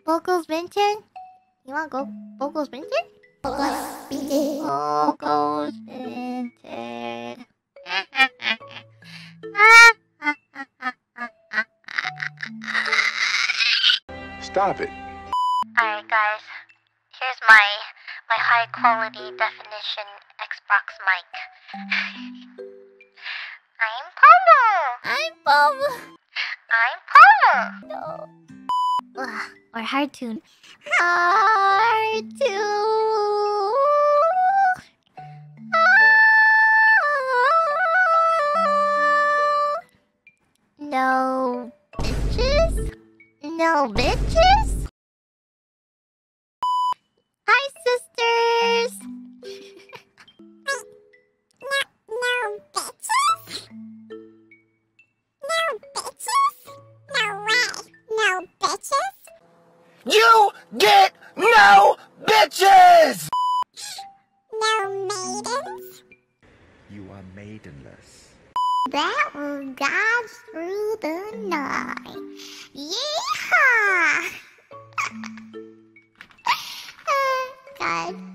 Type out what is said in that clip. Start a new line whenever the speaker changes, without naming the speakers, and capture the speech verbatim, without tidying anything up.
Bogos Binted? You wanna go Bogos Binted? Bogos Binted. Bogos Binted.
Stop it.
Alright guys, here's my my high quality definition Xbox mic. I'm Pomu! I'm Pomu! I'm Pomu! No. Ugh, or hard tune. Hard tune. No bitches? No bitches? Hi, sisters! no, no bitches? No bitches? No way! No bitches?
You get no bitches!
No maidens?
You are maidenless.
That will guide through the night. Yeehaw! God.